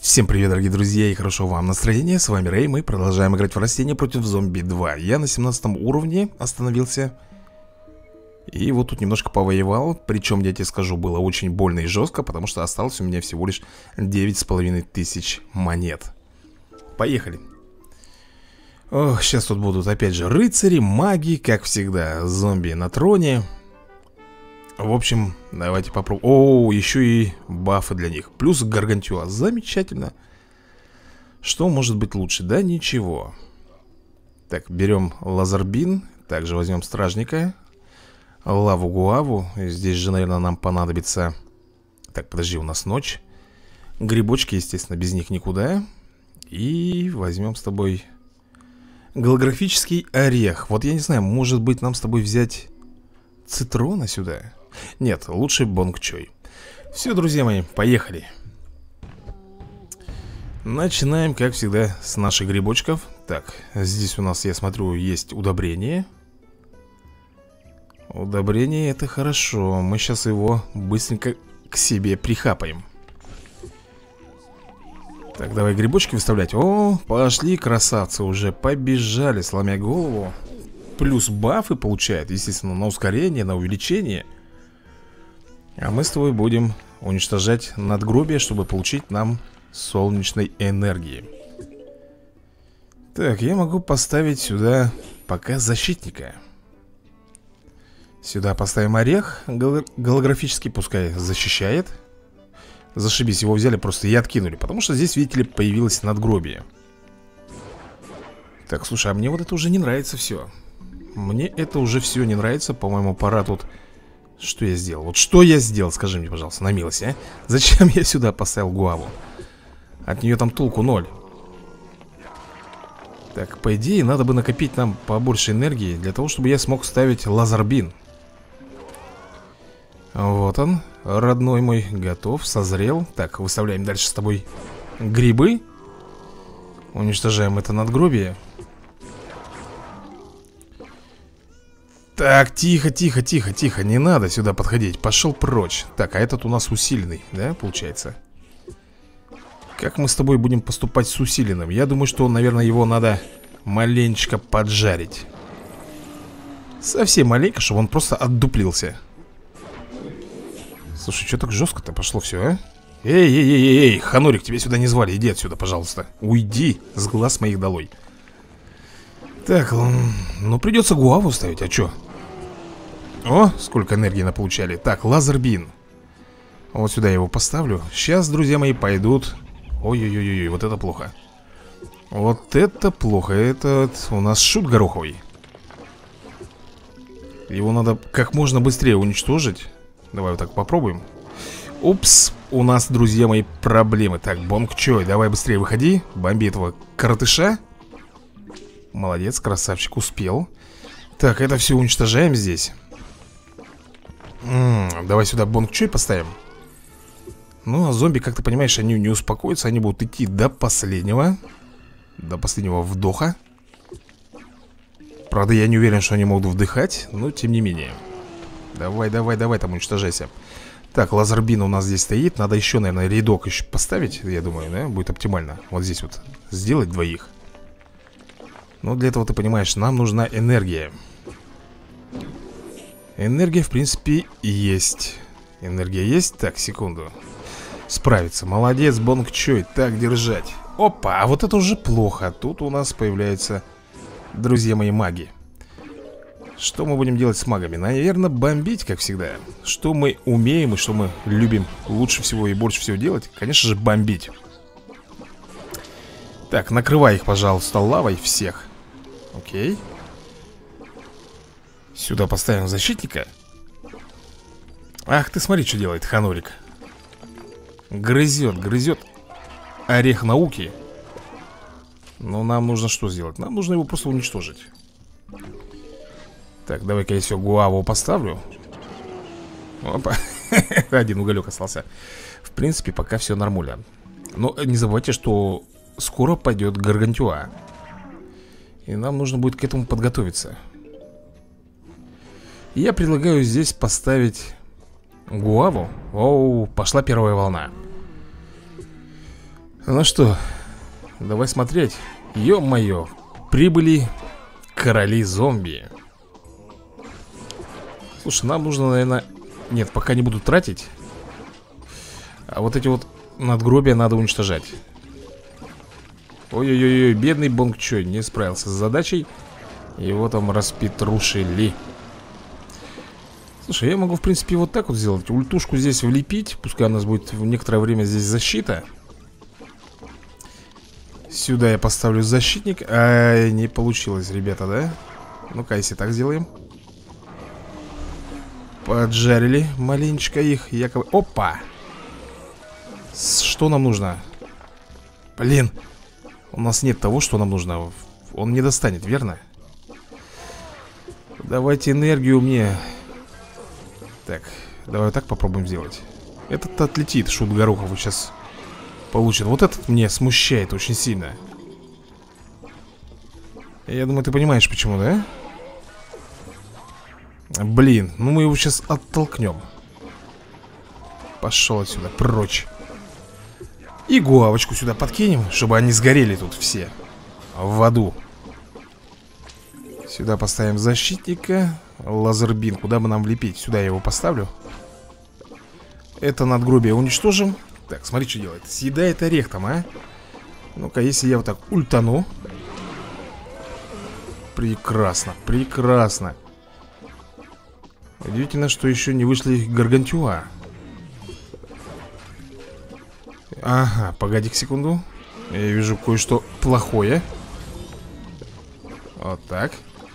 Всем привет, дорогие друзья, и хорошо вам настроения. С вами Рэй, мы продолжаем играть в растения против зомби 2. Я на 17 уровне остановился. И вот тут немножко повоевал. Причем, я тебе скажу, было очень больно и жестко, потому что осталось у меня всего лишь 9500 монет. Поехали. Ох, сейчас тут будут опять же рыцари, маги, как всегда, зомби на троне. В общем, давайте попробуем. О, еще и бафы для них. Плюс гаргантюа. Замечательно. Что может быть лучше? Да ничего. Так, берем лазарбин. Также возьмем стражника. Лаву-гуаву. Здесь же, наверное, нам понадобится... Так, подожди, у нас ночь. Грибочки, естественно, без них никуда. И возьмем с тобой голографический орех. Вот я не знаю, может быть нам с тобой взять цитрона сюда? Нет, лучше бонгчой. Все, друзья мои, поехали. Начинаем, как всегда, с наших грибочков. Так, здесь у нас, я смотрю, есть удобрение. Удобрение — это хорошо. Мы сейчас его быстренько к себе прихапаем. Так, давай грибочки выставлять. О, пошли, красавцы, уже побежали, сломя голову. Плюс бафы получают, естественно, на ускорение, на увеличение. А мы с тобой будем уничтожать надгробие, чтобы получить нам солнечной энергии. Так, я могу поставить сюда пока защитника. Сюда поставим орех голографический, пускай защищает. Зашибись, его взяли просто и откинули, потому что здесь, видите ли, появилось надгробие. Так, слушай, а мне вот это уже не нравится все. Мне это уже все не нравится. По-моему, пора тут... Что я сделал? Вот что я сделал, скажи мне, пожалуйста, на милость, а? Зачем я сюда поставил гуаву? От нее там толку ноль. Так, по идее, надо бы накопить нам побольше энергии для того, чтобы я смог ставить лазарбин. Вот он, родной мой, готов, созрел. Так, выставляем дальше с тобой грибы. Уничтожаем это надгробие. Так, тихо, тихо, тихо, тихо. Не надо сюда подходить, пошел прочь. Так, а этот у нас усиленный, да, получается? Как мы с тобой будем поступать с усиленным? Я думаю, что, наверное, его надо маленечко поджарить. Совсем маленько, чтобы он просто отдуплился. Слушай, что так жестко-то пошло все, а? Эй, эй, эй, эй, эй, Ханурик, тебя сюда не звали, иди отсюда, пожалуйста. Уйди с глаз моих долой. Так, ну придется гуаву ставить, а что? О, сколько энергии наполучали. Так, лазербин. Вот сюда я его поставлю. Сейчас, друзья мои, пойдут. Ой-ой-ой, вот это плохо. Вот это плохо. Это у нас шут гороховый. Его надо как можно быстрее уничтожить. Давай вот так попробуем. Упс, у нас, друзья мои, проблемы. Так, бонгчой, давай быстрее выходи. Бомби этого коротыша. Молодец, красавчик, успел. Так, это все уничтожаем здесь. Давай сюда бонгчой поставим. Ну, а зомби, как ты понимаешь, они не успокоятся. Они будут идти до последнего. До последнего вдоха. Правда, я не уверен, что они могут вдыхать. Но, тем не менее. Давай, давай, давай, там уничтожайся. Так, лазербин у нас здесь стоит. Надо еще, наверное, рядок еще поставить. Я думаю, да, будет оптимально. Вот здесь вот сделать двоих. Но для этого, ты понимаешь, нам нужна энергия. Энергия, в принципе, есть. Энергия есть? Так, секунду. Справится, молодец, бонгчой. Так, держать. Опа, а вот это уже плохо. Тут у нас появляются, друзья мои, маги. Что мы будем делать с магами? Наверное, бомбить, как всегда. Что мы умеем и что мы любим лучше всего и больше всего делать? Конечно же, бомбить. Так, накрывай их, пожалуйста, лавой всех. Окей. Сюда поставим защитника. Ах, ты смотри, что делает Ханурик. Грызет, грызет орех науки. Но нам нужно что сделать? Нам нужно его просто уничтожить. Так, давай-ка я все гуаву поставлю. Опа. Один уголек остался. В принципе, пока все нормально. Но не забывайте, что скоро пойдет гаргантюа. И нам нужно будет к этому подготовиться. Я предлагаю здесь поставить гуаву. Оу, пошла первая волна. Ну что, давай смотреть. Ё-моё, прибыли короли зомби. Слушай, нам нужно, наверное... Нет, пока не буду тратить. А вот эти вот надгробия надо уничтожать. Ой-ой-ой, бедный Бонг Чой не справился с задачей. Его там распетрушили. Слушай, я могу, в принципе, вот так вот сделать. Ультушку здесь влепить. Пускай у нас будет в некоторое время здесь защита. Сюда я поставлю защитник. Ай, не получилось, ребята, да? Ну-ка, если так сделаем. Поджарили маленечко их. Якобы... Опа! Что нам нужно? Блин. У нас нет того, что нам нужно. Он не достанет, верно? Давайте энергию мне. Так, давай вот так попробуем сделать. Этот отлетит, шут Горохов сейчас получит. Вот этот мне смущает очень сильно. Я думаю, ты понимаешь, почему, да? Блин, ну мы его сейчас оттолкнем. Пошел отсюда, прочь. И гуавочку сюда подкинем, чтобы они сгорели тут все в аду. Сюда поставим защитника. Лазербин, куда бы нам влепить? Сюда я его поставлю. Это надгробие уничтожим. Так, смотри, что делает. Съедает орех там, а? Ну-ка, если я вот так ультану. Прекрасно, прекрасно. Удивительно, что еще не вышли гаргантюа. Ага, погоди-ка секунду. Я вижу кое-что плохое. Вот так.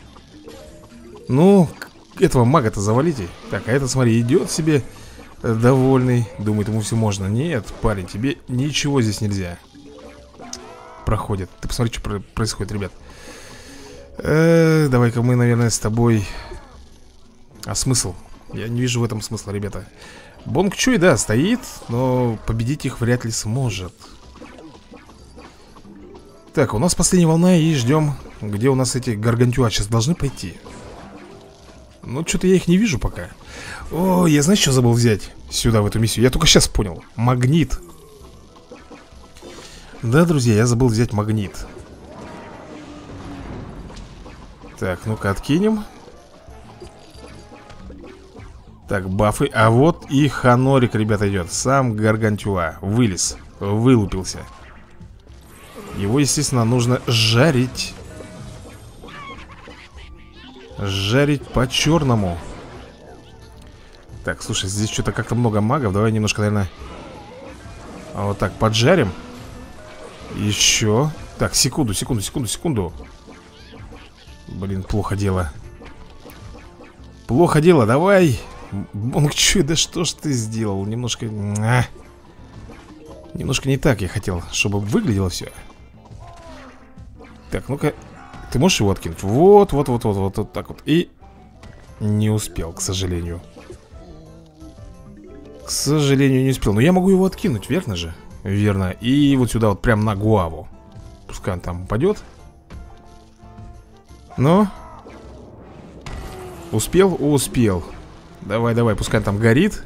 Ну, этого мага-то завалите. Так, а этот, смотри, идет себе довольный. Думает, ему все можно. Нет, парень, тебе ничего здесь нельзя. Проходит. Ты посмотри, что происходит, ребят. Давай-ка мы, наверное, с тобой... А смысл? Я не вижу в этом смысла, ребята. Бонг Чуй, да, стоит, но победить их вряд ли сможет. Так, у нас последняя волна, и ждем. Где у нас эти гаргантюа сейчас должны пойти? Ну, что-то я их не вижу пока. О, я знаешь, что забыл взять сюда, в эту миссию? Я только сейчас понял. Магнит. Да, друзья, я забыл взять магнит. Так, ну-ка откинем. Так, бафы. А вот и Ханорик, ребята, идет. Сам гаргантюа. Вылез. Вылупился. Его, естественно, нужно жарить. Жарить по-черному. Так, слушай, здесь что-то как-то много магов. Давай немножко, наверное, вот так поджарим. Еще. Так, секунду. Блин, плохо дело. Плохо дело, давай. Бонг Чуй, да что ж ты сделал? Немножко... Немножко не так я хотел, чтобы выглядело все. Так, ну-ка. Ты можешь его откинуть? Вот так вот. И не успел, к сожалению. К сожалению, не успел. Но я могу его откинуть, верно же? Верно. И вот сюда вот прям на гуаву. Пускай он там упадет. Но... Успел? Успел. Давай, пускай он там горит.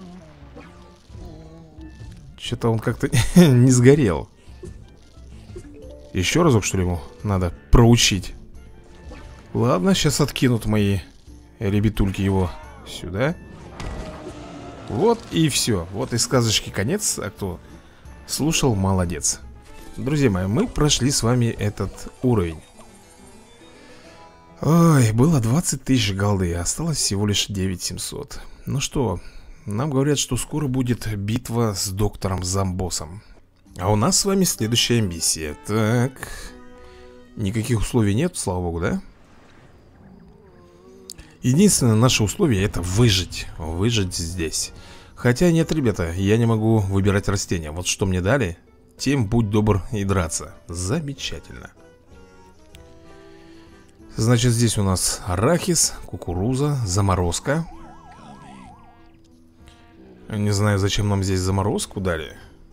Что-то он как-то не сгорел. Еще разок, что ли, ему надо проучить? Ладно, сейчас откинут мои ребятульки его сюда. Вот и все. Вот и сказочки конец. А кто слушал, молодец. Друзья мои, мы прошли с вами этот уровень. Ой, было 20 тысяч голды, осталось всего лишь 9700. Ну что, нам говорят, что скоро будет битва с доктором Замбосом. А у нас с вами следующая миссия. Так, никаких условий нет, слава богу, да? Единственное наше условие — это выжить. Выжить здесь. Хотя нет, ребята, я не могу выбирать растения. Вот что мне дали, тем будь добр и драться. Замечательно. Значит, здесь у нас арахис, кукуруза, заморозка. Не знаю, зачем нам здесь заморозку дали.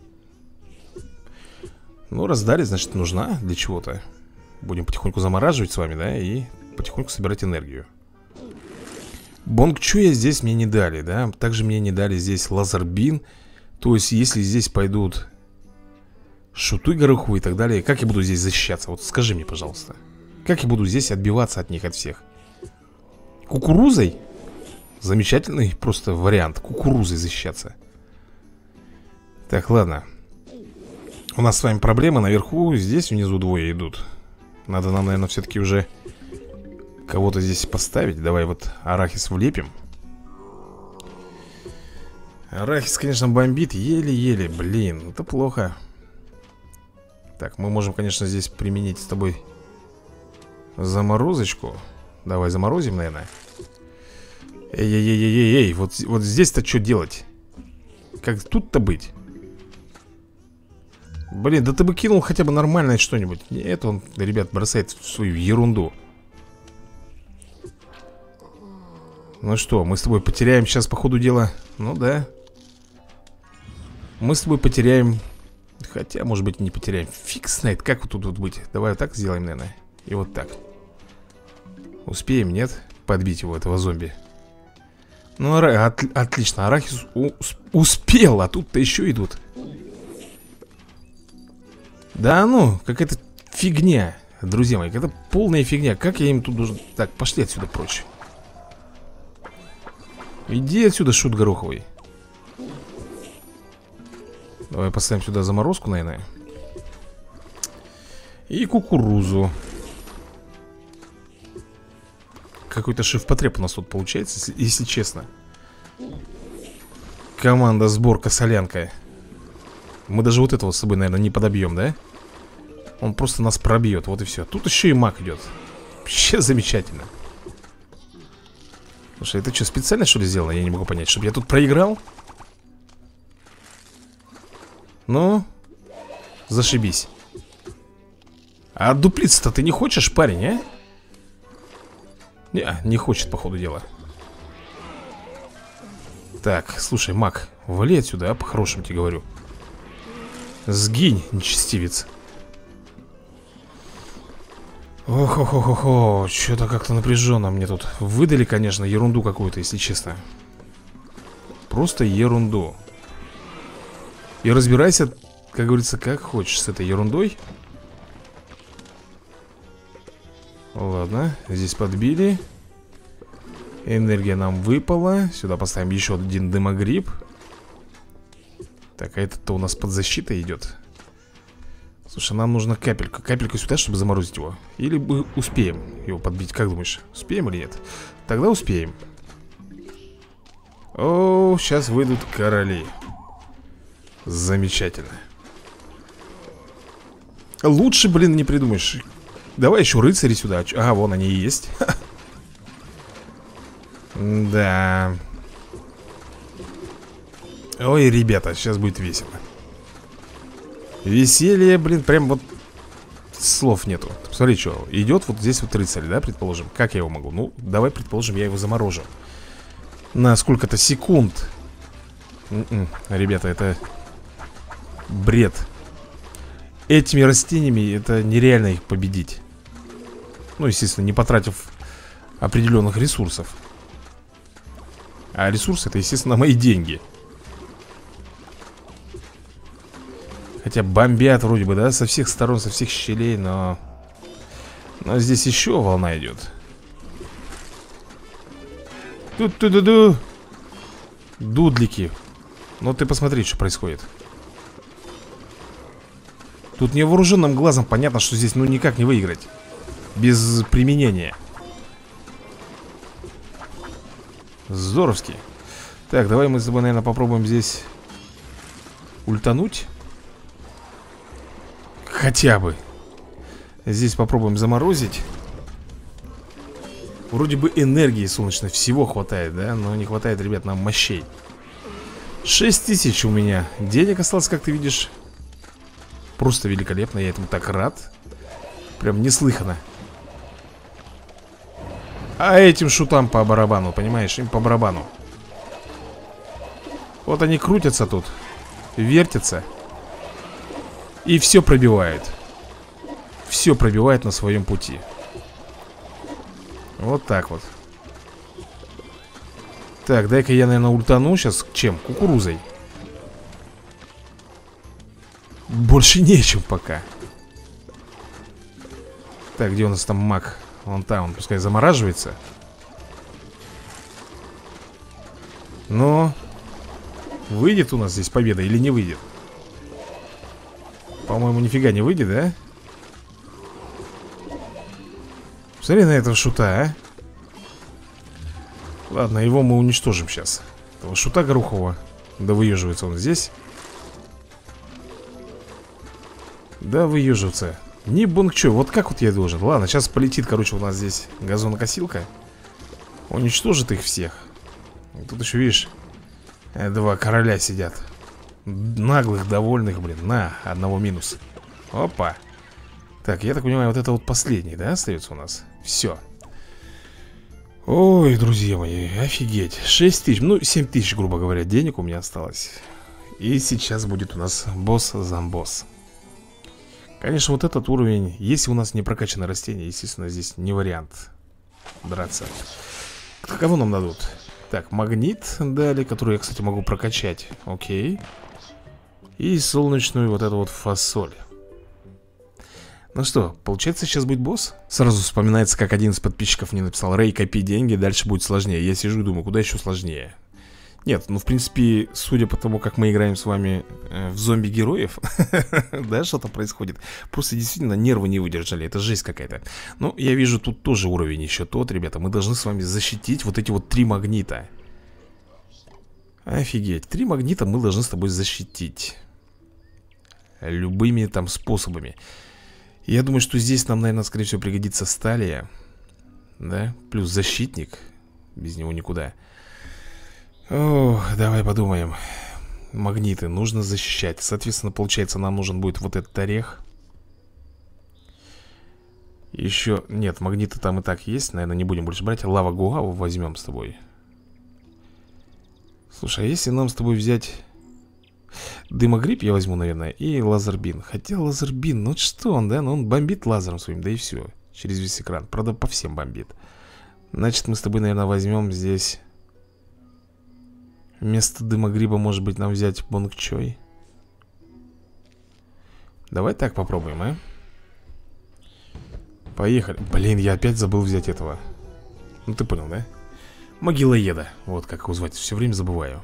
Ну, раздали, значит, нужна для чего-то. Будем потихоньку замораживать с вами, да, и потихоньку собирать энергию. Бонг Чуя здесь мне не дали, да. Также мне не дали здесь лазербин. То есть, если здесь пойдут Шуты гороху и так далее. Как я буду здесь защищаться? Вот скажи мне, пожалуйста. Как я буду здесь отбиваться от них, от всех? Кукурузой? Замечательный просто вариант. Кукурузой защищаться. Так, ладно. У нас с вами проблема наверху. Здесь внизу двое идут. Надо нам, наверное, все-таки уже кого-то здесь поставить. Давай вот арахис влепим. Арахис, конечно, бомбит. Еле-еле, блин, это плохо. Так, мы можем, конечно, здесь применить с тобой заморозочку. Давай заморозим, наверное. Эй-эй-эй-эй-эй, вот здесь-то что делать? Как тут-то быть? Блин, да ты бы кинул хотя бы нормальное что-нибудь. Нет, он, ребят, бросает свою ерунду. Ну что, мы с тобой потеряем сейчас по ходу дела? Ну да. Мы с тобой потеряем. Хотя, может быть, не потеряем. Фиг знает, как вот тут вот быть. Давай вот так сделаем, наверное. И вот так. Успеем, нет? Подбить его, этого зомби. Ну, отлично, арахис успел. А тут-то еще идут. Да ну, какая-то фигня. Друзья мои, это полная фигня. Как я им тут должен... Так, пошли отсюда прочь. Иди отсюда, шут гороховый. Давай поставим сюда заморозку, наверное. И кукурузу. Какой-то шеф-потреб у нас тут получается, если честно. Команда сборка солянка. Мы даже вот этого с собой, наверное, не подобьем, да? Он просто нас пробьет, вот и все. Тут еще и маг идет. Вообще замечательно. Слушай, это что, специально что ли сделано? Я не могу понять, чтобы я тут проиграл? Ну, зашибись. А дуплиться-то ты не хочешь, парень, а? Не хочет, по ходу дела. Так, слушай, маг, вали отсюда, а, по-хорошему тебе говорю. Сгинь, нечестивец. Ох-ох-ох-ох, что-то как-то напряженно мне тут. Выдали, конечно, ерунду какую-то, если честно. Просто ерунду. И разбирайся, как говорится, как хочешь с этой ерундой. Ладно, здесь подбили. Энергия нам выпала. Сюда поставим еще один дымогриб. Так, а этот-то у нас под защитой идет. Слушай, нам нужна капелька. Капелька сюда, чтобы заморозить его. Или мы успеем его подбить, как думаешь? Успеем или нет? Тогда успеем. О, сейчас выйдут короли. Замечательно. Лучше, блин, не придумаешь. Давай еще рыцари сюда. Ага, вон они и есть. Да. Ой, ребята, сейчас будет весело. Веселье, блин, прям вот слов нету. Смотри, что, идет вот здесь вот рыцарь, да, предположим. Как я его могу? Ну, давай, предположим, я его заморожу на сколько-то секунд. Ребята, это бред. Этими растениями это нереально их победить. Ну, естественно, не потратив определенных ресурсов. А ресурсы это, естественно, мои деньги. Хотя бомбят вроде бы, да, со всех сторон, со всех щелей, но здесь еще волна идет. Тут-ту-ду-ду. Дудлики. Ну ты посмотри, что происходит. Тут невооруженным глазом понятно, что здесь ну никак не выиграть без применения. Здоровски. Так, давай мы с тобой, наверное, попробуем здесь ультануть. Хотя бы. Здесь попробуем заморозить. Вроде бы энергии солнечной всего хватает, да? Но не хватает, ребят, нам мощей. 6000 у меня денег осталось, как ты видишь. Просто великолепно, я этому так рад. Прям неслыханно. А этим шутам по барабану, понимаешь? Им по барабану. Вот они крутятся тут, вертятся. И все пробивает. Все пробивает на своем пути. Вот так вот. Так, дай-ка я, наверное, ультану сейчас. Чем? Кукурузой. больше нечем пока. Так, где у нас там маг? Вон там, он пускай замораживается. Но выйдет у нас здесь победа или не выйдет? По-моему, нифига не выйдет, да? Смотри на этого шута, а. Ладно, его мы уничтожим сейчас. Этого шута Горохова. Да выеживается он здесь. Да выеживается. Не бонг-чо, вот как вот я должен. Ладно, сейчас полетит, короче, у нас здесь газонокосилка. Уничтожит их всех. И тут еще, видишь, два короля сидят. Наглых, довольных, блин. На, одного минус. Опа. Так, я так понимаю, вот это вот последний, да, остается у нас? Все. Ой, друзья мои, офигеть. 6 тысяч, ну 7 тысяч, грубо говоря, денег у меня осталось. И сейчас будет у нас босс-замбосс. Конечно, вот этот уровень, если у нас не прокачано растение, естественно, здесь не вариант драться. Кого нам дадут? Так, магнит дали, который я, кстати, могу прокачать. Окей. И солнечную вот эту вот фасоль. Ну что, получается, сейчас будет босс? Сразу вспоминается, как один из подписчиков мне написал: Рэй, копи деньги, дальше будет сложнее. Я сижу и думаю, куда еще сложнее? Нет, ну в принципе, судя по тому, как мы играем с вами в зомби-героев, да, что-то происходит. Просто действительно нервы не выдержали, это жесть какая-то. Ну, я вижу, тут тоже уровень еще тот, ребята. Мы должны с вами защитить вот эти вот 3 магнита. Офигеть, 3 магнита мы должны с тобой защитить любыми там способами. Я думаю, что здесь нам, наверное, скорее всего пригодится сталия. Да, плюс защитник. Без него никуда. О, давай подумаем. Магниты нужно защищать. Соответственно, получается, нам нужен будет вот этот орех. Еще, нет, магниты там и так есть. Наверное, не будем больше брать. Лава Гуаву возьмем с тобой. Слушай, а если нам с тобой взять дымогриб, я возьму, наверное, и лазербин. Хотя лазербин, ну что он, да? Ну он бомбит лазером своим, да и все. Через весь экран, правда, по всем бомбит. Значит, мы с тобой, наверное, возьмем здесь вместо дымогриба, может быть, нам взять бонгчой. Давай так попробуем, а? Поехали. Блин, я опять забыл взять этого. Ну ты понял, да? Могилоеда, вот как его звать, все время забываю.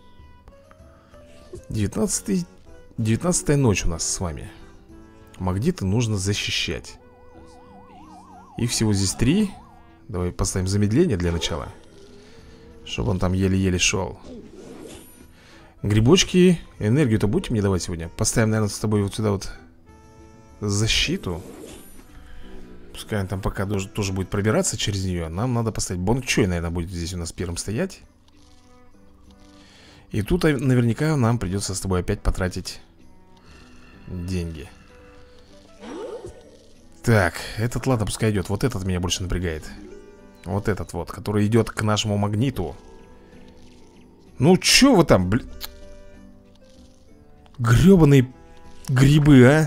19-я ночь у нас с вами. Магниты нужно защищать. Их всего здесь 3. Давай поставим замедление для начала, чтобы он там еле-еле шел. Грибочки, энергию-то будете мне давать сегодня? Поставим, наверное, с тобой вот сюда вот защиту. Пускай он там пока тоже будет пробираться через нее. Нам надо поставить бонгчой, наверное, будет здесь у нас первым стоять. И тут наверняка нам придется с тобой опять потратить деньги. Так, этот, ладно, пускай идет. Вот этот меня больше напрягает. Вот этот вот, который идет к нашему магниту. Ну, чё вы там, блин? Грёбаные грибы, а?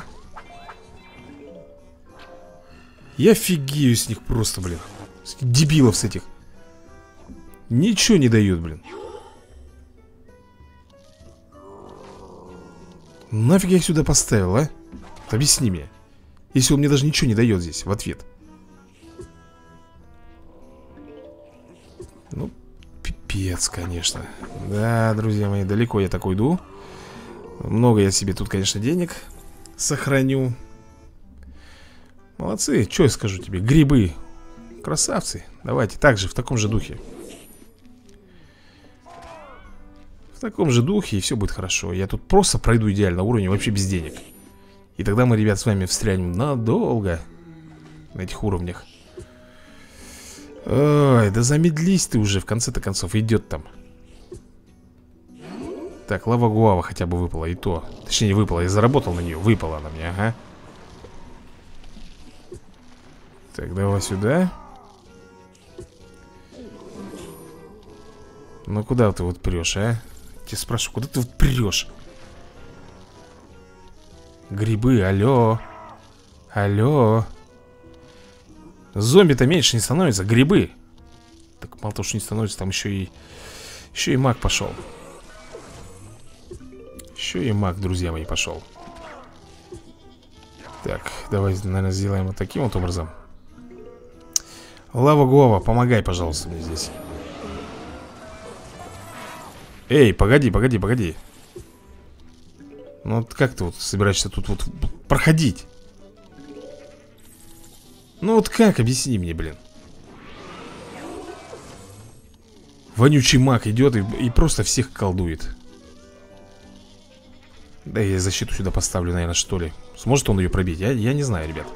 Я офигею с них просто, блин. С дебилов с этих. Ничего не дают, блин. Нафиг я их сюда поставил, а? Объясни мне. Если он мне даже ничего не дает здесь в ответ. Ну, пипец, конечно. Да, друзья мои, далеко я так уйду. Много я себе тут, конечно, денег сохраню. Молодцы, что я скажу тебе. Грибы, красавцы. Давайте так же, в таком же духе. В таком же духе, и все будет хорошо. Я тут просто пройду идеально уровень, вообще без денег. И тогда мы, ребят, с вами встрянем надолго на этих уровнях. Ой, да замедлись ты уже, в конце-то концов, идет там. Так, лава гуава хотя бы выпала, и то. Точнее, не выпала, я заработал на нее. Выпала она мне, ага. Так, давай сюда. Ну куда ты вот прешь, а? Я тебя спрашиваю, куда ты вот прешь? Грибы, алло. Алло. Зомби-то меньше не становится, грибы. Так мало того, что не становится, там еще и маг пошел. Еще и маг, друзья мои, пошел. Так, давай, наверное, сделаем вот таким вот образом. Лава Гуава, помогай, пожалуйста, мне здесь. Эй, погоди, погоди, погоди. Ну вот как ты вот собираешься тут вот проходить? Ну вот как, объясни мне, блин. Вонючий маг идет и просто всех колдует. Да я защиту сюда поставлю, наверное, что ли. Сможет он ее пробить? Я не знаю, ребят.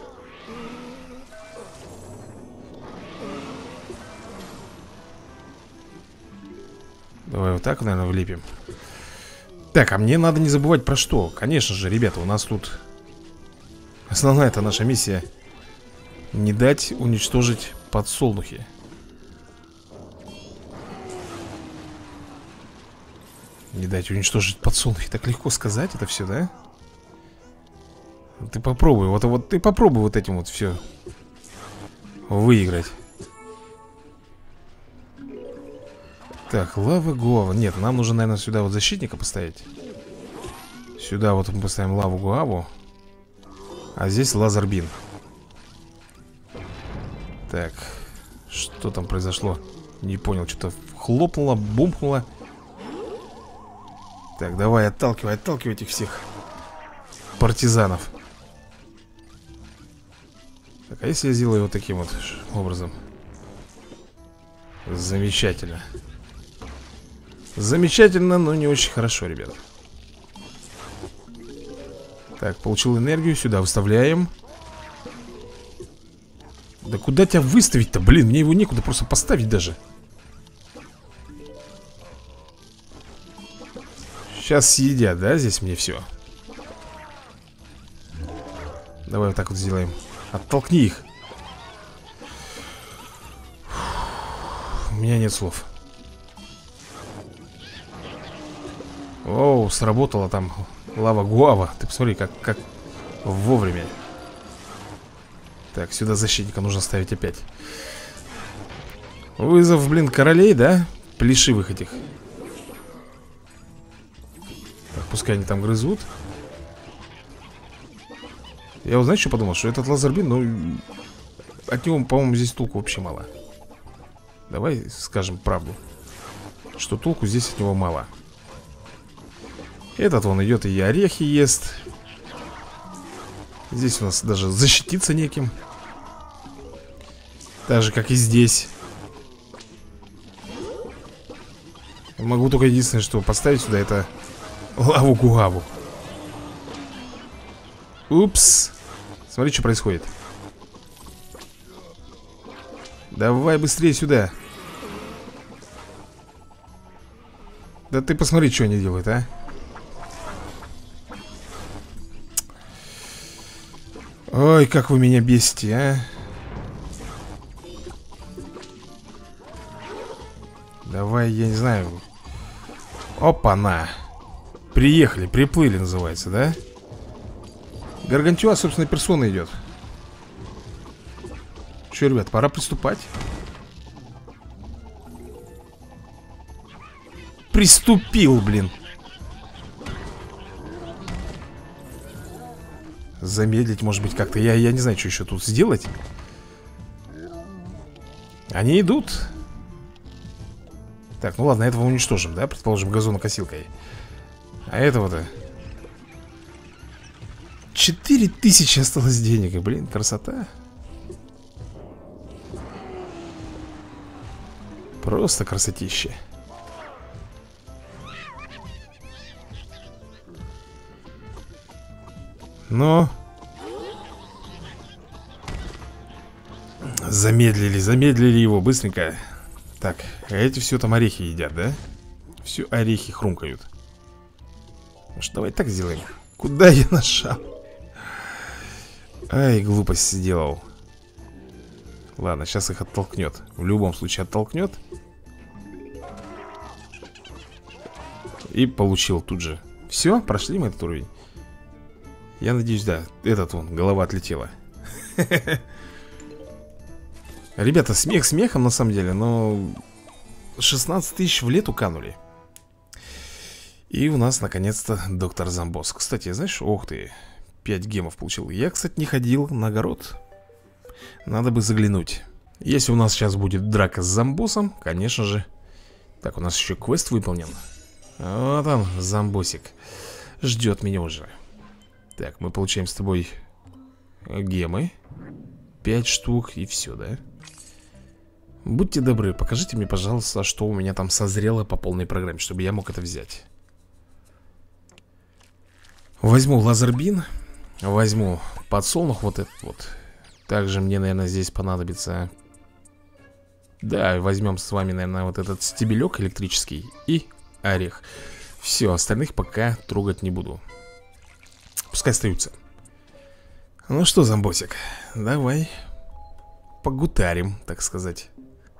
Давай вот так, наверное, влепим. Так, а мне надо не забывать про что. Конечно же, ребята, у нас тут основная это наша миссия. Не дать уничтожить подсолнухи. Не дать уничтожить подсолнухи. Так легко сказать это все, да? Ты попробуй, вот ты попробуй вот этим вот все выиграть. Так, лава Гуава. Нет, нам нужно, наверное, сюда вот защитника поставить. Сюда вот мы поставим лаву Гуаву. А здесь Лазарбин. Так, что там произошло? Не понял, что-то хлопнуло, бумкнуло. Так, давай, отталкивай этих всех партизанов. Так, а если я сделаю вот таким вот образом? Замечательно. Замечательно, но не очень хорошо, ребят. Так, получил энергию, сюда выставляем. Да куда тебя выставить-то? Блин, мне его некуда просто поставить даже. Сейчас съедят, да, здесь мне все. Давай вот так вот сделаем. Оттолкни их. У меня нет слов. Оу, сработала там лава Гуава. Ты посмотри, как вовремя. Так, сюда защитника нужно ставить опять. Вызов, блин, королей, да? Плешивых этих. Так, пускай они там грызут. Я вот, знаешь, что подумал? Что этот Лазарбин, ну, от него, по-моему, здесь толку вообще мало. Давай скажем правду, что толку здесь от него мало. Этот он идет и орехи ест. Здесь у нас даже защититься неким. Так же, как и здесь. Могу только единственное, что поставить сюда, это лаву Гуаву. Упс. Смотри, что происходит. Давай быстрее сюда. Да ты посмотри, что они делают, а. Ой, как вы меня бесите, а. Давай, я не знаю. Опа-на. Приехали, приплыли, называется, да? Гаргантюа, собственно, персона идет. Че, ребят, пора приступать. Приступил, блин. Замедлить, может быть, как-то. Я не знаю, что еще тут сделать. Они идут. Так, ну ладно, этого уничтожим, да? Предположим, газонокосилкой. А этого-то 4000 осталось денег. Блин, красота. Просто красотища. Но замедлили его быстренько. Так, а эти все там орехи едят, да? Все орехи хрумкают. Может, давай так сделаем? Куда я нажал? Ай, глупость сделал. Ладно, сейчас их оттолкнет. В любом случае оттолкнет. И получил тут же. Все, прошли мы этот уровень. Я надеюсь, да, этот вон, голова отлетела. Ребята, смех смехом на самом деле, но 16 тысяч в лету канули. И у нас наконец-то доктор Замбос. Кстати, знаешь, ух ты, 5 гемов получил. Я, кстати, не ходил на огород. Надо бы заглянуть. Если у нас сейчас будет драка с зомбосом, конечно же. Так, у нас еще квест выполнен. Вот он, зомбосик. Ждет меня уже. Так, мы получаем с тобой гемы. 5 штук и все, да? Будьте добры, покажите мне, пожалуйста, что у меня там созрело по полной программе, чтобы я мог это взять. Возьму лазербин. Возьму подсолнух вот этот вот. Также мне, наверное, здесь понадобится... Да, возьмем с вами, наверное, вот этот стебелек электрический и орех. Все, остальных пока трогать не буду. Пускай остаются. Ну что, зомбосик, давай погутарим, так сказать.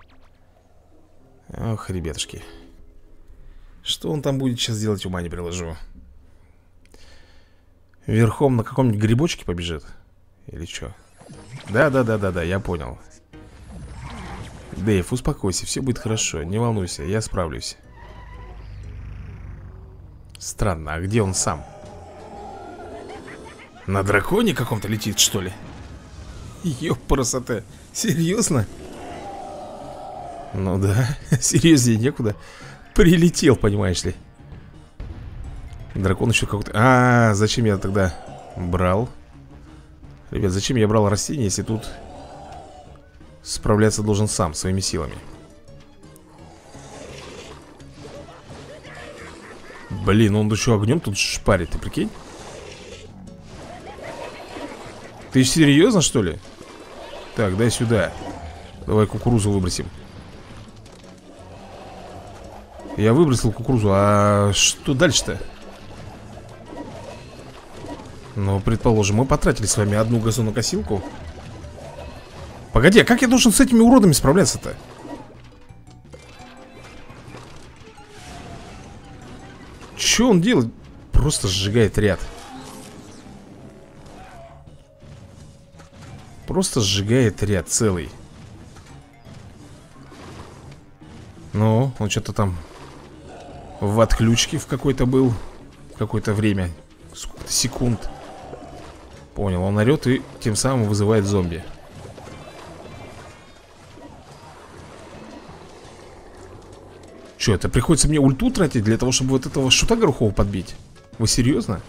Ох, ребятушки. Что он там будет сейчас делать, ума не приложу. Верхом на каком-нибудь грибочке побежит? Или что? Да, я понял. Дэйв, успокойся, все будет хорошо, не волнуйся, я справлюсь. Странно, а где он сам? На драконе каком-то летит, что ли? Ёпрасоте, серьезно? Ну да, серьезнее некуда. Прилетел, понимаешь ли. Дракон еще какой-то... А, зачем я тогда брал? Ребят, зачем я брал растения, если тут справляться должен сам, своими силами? Блин, он еще огнем тут шпарит, ты прикинь? Ты серьезно, что ли? Так, дай сюда. Давай кукурузу выбросим. Я выбросил кукурузу, а что дальше-то? Ну, предположим, мы потратили с вами одну газонокосилку. Погоди, а как я должен с этими уродами справляться-то? Что он делает? Просто сжигает ряд. Просто сжигает ряд целый. Ну, он что-то там в отключке в какой-то был. Какое-то время. Сколько-то секунд. Понял, он орет и тем самым вызывает зомби. Че, это приходится мне ульту тратить для того, чтобы вот этого шута горохового подбить? Вы серьезно?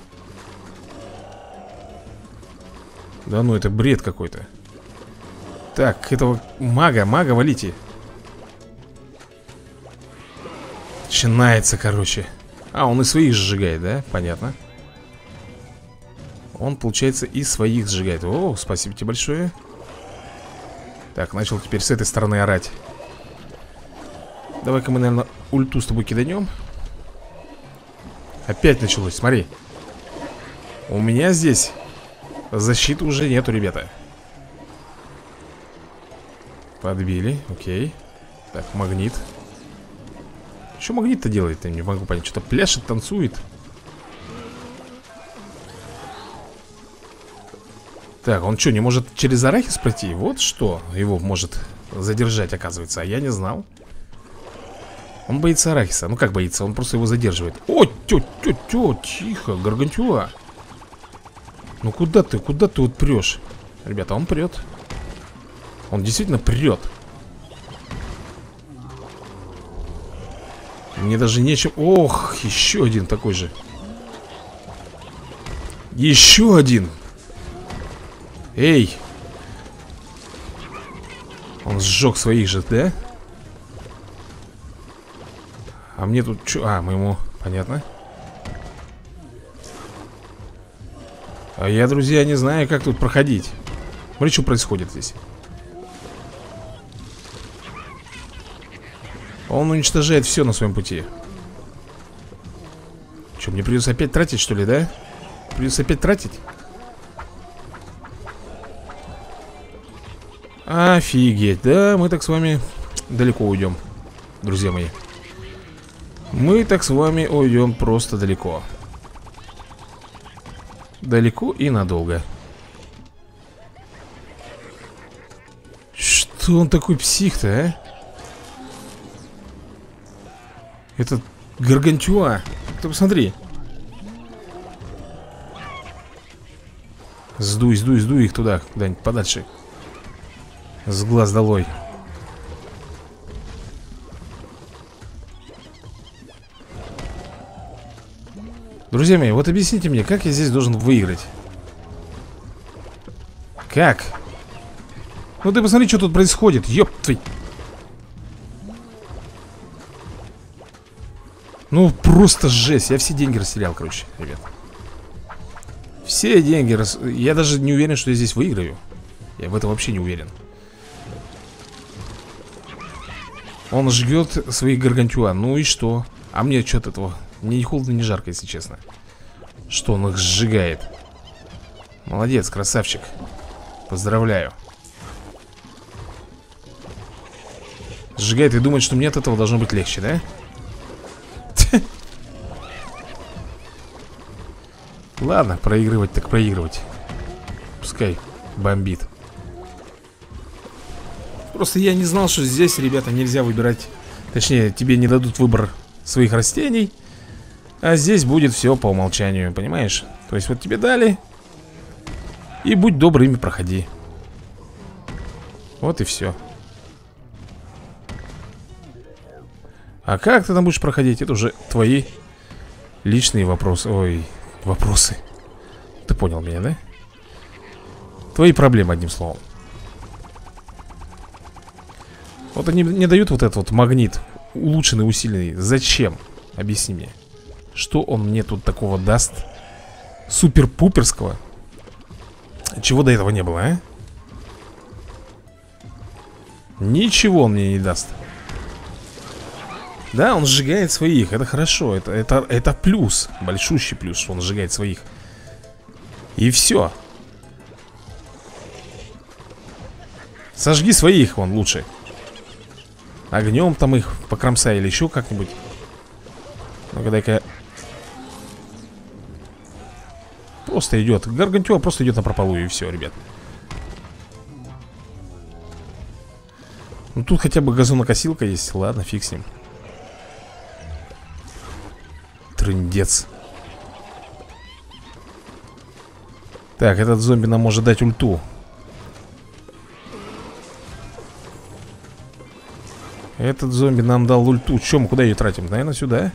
Да ну, это бред какой-то. Так, этого мага валите. Начинается, короче. А, он и своих сжигает, да? Понятно. Он, получается, и своих сжигает. О, спасибо тебе большое. Так, начал теперь с этой стороны орать. Давай-ка мы, наверное, ульту с тобой киданем. Опять началось, смотри. У меня здесь защиты уже нету, ребята. Подбили, окей. Так, магнит. Что магнит-то делает? Я не могу понять. Что-то пляшет, танцует. Так, он что, не может через арахис пройти? Вот что его может задержать, оказывается. А я не знал. Он боится арахиса. Ну как боится? Он просто его задерживает. О, тё, тихо, гаргантюа. Ну куда ты вот прешь? Ребята, он прет. Он действительно прет. Мне даже нечем... Ох, еще один такой же. Еще один. Эй. Он сжег своих же, да? А мне тут что? А, мы ему... Понятно. А я, друзья, не знаю, как тут проходить. Смотри, что происходит здесь. Он уничтожает все на своем пути. Что, мне придется опять тратить, что ли, да? Придется опять тратить? Офигеть, да, мы так с вами далеко уйдем, друзья мои. Мы так с вами уйдем просто далеко. Далеко и надолго. Что он такой псих-то, а? Этот гаргантюа. Ты посмотри. Сдуй, сдуй, сдуй их туда, куда-нибудь подальше. С глаз долой. Друзья мои, вот объясните мне, как я здесь должен выиграть? Как? Ну ты посмотри, что тут происходит. Ёп твой. Ну просто жесть. Я все деньги растерял, короче, ребят. Все деньги Я даже не уверен, что я здесь выиграю. Я в этом вообще не уверен. Он жгет своих гаргантюа. Ну и что? А мне что от этого? Мне ни холодно, ни жарко, если честно. Что он их сжигает? Молодец, красавчик. Поздравляю. Сжигает и думает, что мне от этого должно быть легче, да? Ладно, проигрывать так проигрывать. Пускай бомбит. Просто я не знал, что здесь, ребята, нельзя выбирать. Точнее, тебе не дадут выбор своих растений. А здесь будет все по умолчанию, понимаешь? То есть вот тебе дали. И будь добр, ими проходи. Вот и все. А как ты там будешь проходить? Это уже твои личные вопросы. Ой, вопросы. Ты понял меня, да? Твои проблемы, одним словом. Вот они не дают вот этот вот магнит. Улучшенный, усиленный. Зачем? Объясни мне. Что он мне тут такого даст? Супер-пуперского? Чего до этого не было, а? Ничего он мне не даст. Да, он сжигает своих. Это хорошо. Это плюс. Большущий плюс, что он сжигает своих. И все. Сожги своих, вон, лучше. Огнем там их покромсай или еще как-нибудь. Ну-ка, дай-ка. Просто идет. Гаргантюа просто идет на прополу, и все, ребят. Ну тут хотя бы газонокосилка есть. Ладно, фиг с ним. Трындец. Так, этот зомби нам может дать ульту. Этот зомби нам дал ульту. Чем, куда ее тратим? Наверное, сюда.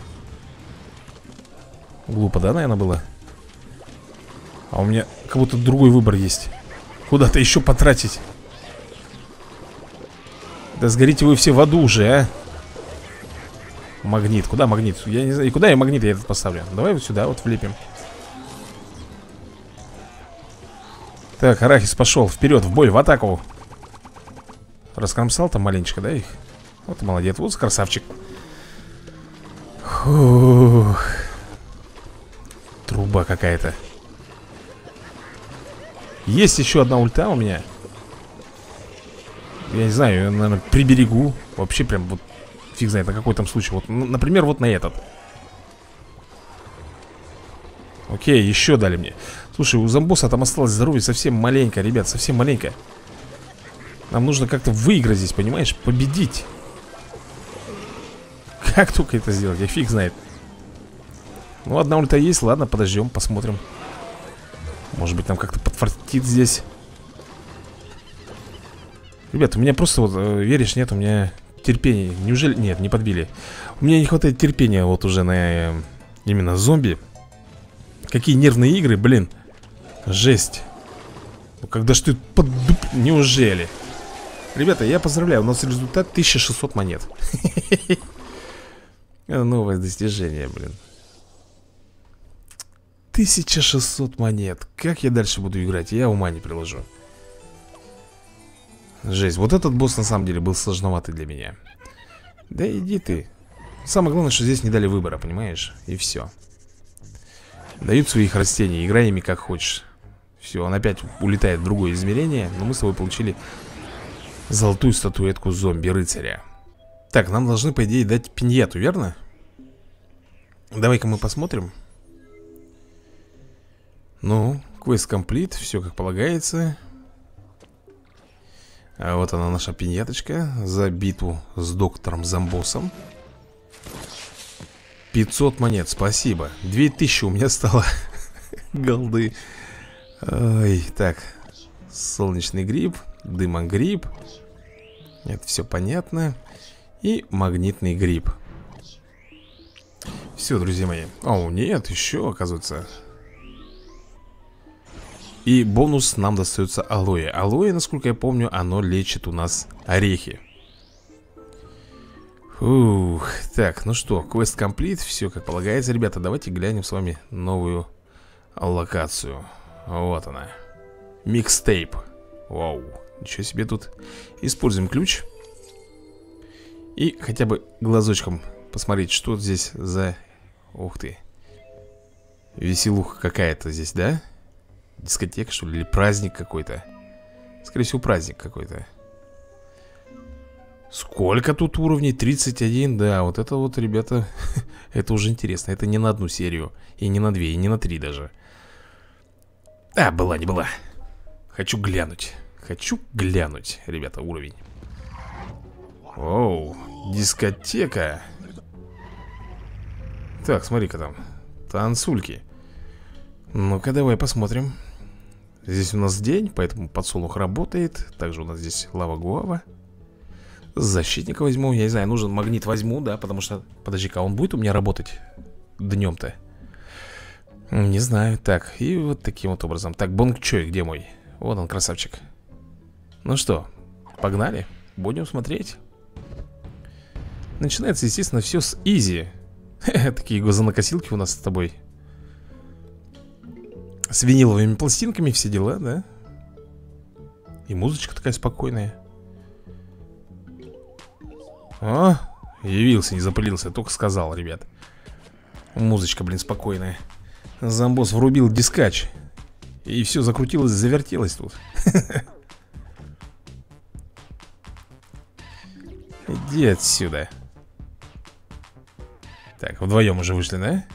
Глупо, да, наверное, было? А у меня как будто другой выбор есть. Куда-то еще потратить. Да сгорите вы все в аду уже, а. Магнит, куда магнит? Я не знаю, и куда я магнит этот поставлю? Давай вот сюда вот влепим. Так, Арахис пошел вперед, в бой, в атаку. Раскромсал там маленечко, да, их? Вот и молодец, вот красавчик. Фух. Труба какая-то. Есть еще одна ульта у меня. Я не знаю, ее, наверное, приберегу. Вообще прям вот фиг знает, на какой там случай. Вот, например, вот на этот. Окей, еще дали мне. Слушай, у зомбоса там осталось здоровье совсем маленько, ребят, совсем маленько. Нам нужно как-то выиграть здесь, понимаешь? Победить. Как только это сделать, я фиг знает. Ну, одна ульта есть, ладно, подождем, посмотрим. Может быть, нам как-то подфартит здесь. Ребят, у меня просто вот, веришь, нет, у меня терпения. Неужели, нет, не подбили. У меня не хватает терпения вот уже на именно зомби. Какие нервные игры, блин. Жесть. Ну, когда ж ты поддуп... Неужели? Ребята, я поздравляю, у нас результат 1600 монет. Новое достижение, блин. 1600 монет. Как я дальше буду играть? Я ума не приложу. Жесть. Вот этот босс на самом деле был сложноватый для меня. Да иди ты. Самое главное, что здесь не дали выбора, понимаешь? И все. Дают своих растений, играй ими как хочешь. Все, он опять улетает в другое измерение. Но мы с тобой получили золотую статуэтку зомби-рыцаря. Так, нам должны, по идее, дать пиньяту, верно? Давай-ка мы посмотрим. Ну, квест комплит, все как полагается. А вот она, наша пиньяточка. За битву с доктором Зомбосом. 500 монет, спасибо. 2000 у меня стало голды. Ой, так. Солнечный гриб, дымогриб. Это все понятно. И магнитный гриб. Все, друзья мои. О, нет, еще, оказывается. И бонус нам достается алоэ. Алоэ, насколько я помню, оно лечит у нас орехи. Ух, так, ну что, квест комплит. Все как полагается, ребята. Давайте глянем с вами новую локацию. Вот она. Микстейп. Вау, ничего себе тут. Используем ключ. И хотя бы глазочком посмотреть, что здесь за... Ух ты. Веселуха какая-то здесь, да? Дискотека, что ли? Или праздник какой-то? Скорее всего, праздник какой-то. Сколько тут уровней? 31, да. Вот это вот, ребята, это уже интересно. Это не на одну серию. И не на две, и не на три даже. А, была не была. Хочу глянуть. Хочу глянуть, ребята, уровень. Оу, дискотека. Так, смотри-ка там. Танцульки. Ну-ка, давай посмотрим. Здесь у нас день, поэтому подсолнух работает. Также у нас здесь лава-гуава. Защитника возьму, я не знаю, нужен магнит возьму, да, потому что... Подожди-ка, он будет у меня работать днем-то? Не знаю, так, и вот таким вот образом. Так, Бонг Чой, где мой? Вот он, красавчик. Ну что, погнали, будем смотреть. Начинается, естественно, все с изи. Такие газонокосилки у нас с тобой. С виниловыми пластинками, все дела, да? И музычка такая спокойная. О, явился, не запылился, только сказал, ребят. Музычка, блин, спокойная. Зомбос врубил дискач. И все закрутилось, завертелось тут. Иди отсюда. Так, вдвоем уже вышли, да?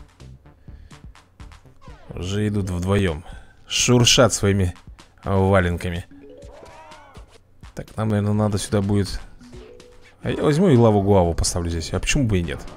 Уже идут вдвоем. Шуршат своими валенками. Так, нам, наверное, надо сюда будет... А я возьму и лаву-гуаву поставлю здесь. А почему бы и нет?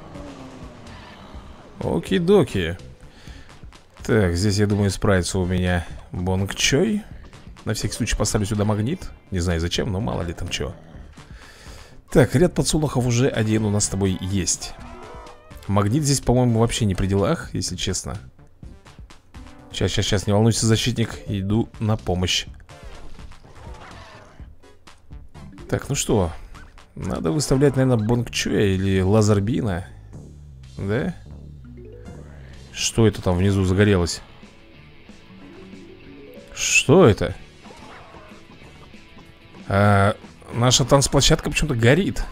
Оки-доки. Так, здесь, я думаю, справится у меня Бонг Чой. На всякий случай поставлю сюда магнит. Не знаю зачем, но мало ли там чего. Так, ряд подсолнухов уже один у нас с тобой есть. Магнит здесь, по-моему, вообще не при делах, если честно. Сейчас, не волнуйся, защитник. Иду на помощь. Так, ну что? Надо выставлять, наверное, Бонг Чоя или Лазарбина. Да? Что это там внизу загорелось? Что это? Наша танцплощадка почему-то горит.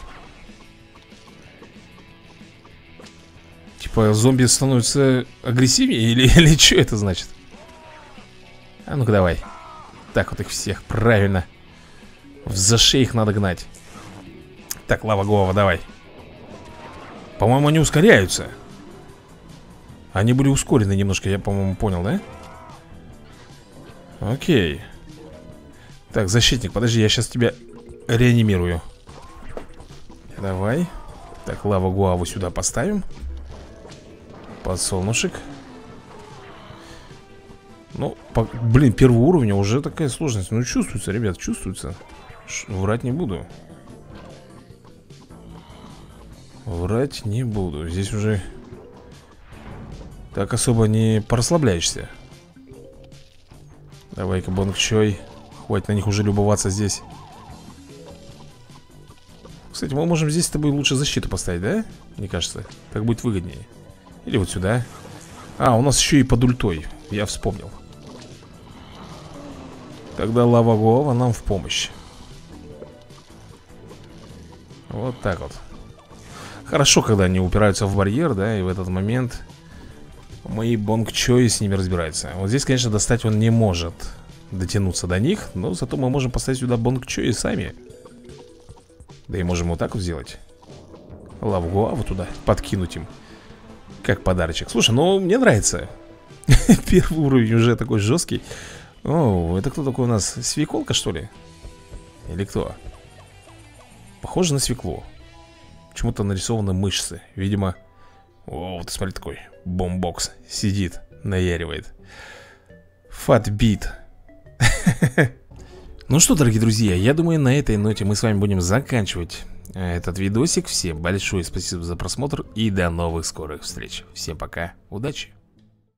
Типа зомби становятся агрессивнее или что это значит? А ну-ка давай. Так вот их всех, правильно. В зашей их надо гнать. Так, лава-гуава, давай. По-моему, они ускоряются. Они были ускорены немножко, я, по-моему, понял, да? Окей. Так, защитник, подожди, я сейчас тебя реанимирую. Давай. Так, лава-гуаву сюда поставим. Подсолнушек. Ну, блин, первого уровня уже такая сложность. Ну, чувствуется, ребят, чувствуется. Врать не буду. Врать не буду. Здесь уже так особо не порасслабляешься. Давай-ка, Бонг Чой. Хватит на них уже любоваться здесь. Кстати, мы можем здесь с тобой лучше защиту поставить, да? Мне кажется, так будет выгоднее. Или вот сюда. А, у нас еще и под ультой. Я вспомнил. Тогда лава-гуава нам в помощь. Вот так вот. Хорошо, когда они упираются в барьер, да, и в этот момент мои Бонг Чои с ними разбираются. Вот здесь, конечно, достать он не может дотянуться до них, но зато мы можем поставить сюда Бонг Чои сами. Да и можем вот так вот сделать. Лавгуаву туда подкинуть им. Как подарочек. Слушай, ну мне нравится. Первый уровень уже такой жесткий. О, это кто такой у нас? Свеколка, что ли? Или кто? Похоже на свеклу. Почему-то нарисованы мышцы. Видимо... О, ты смотри, такой бомбокс сидит, наяривает. Фатбит. Ну что, дорогие друзья, я думаю, на этой ноте мы с вами будем заканчивать этот видосик. Всем большое спасибо за просмотр и до новых скорых встреч. Всем пока, удачи!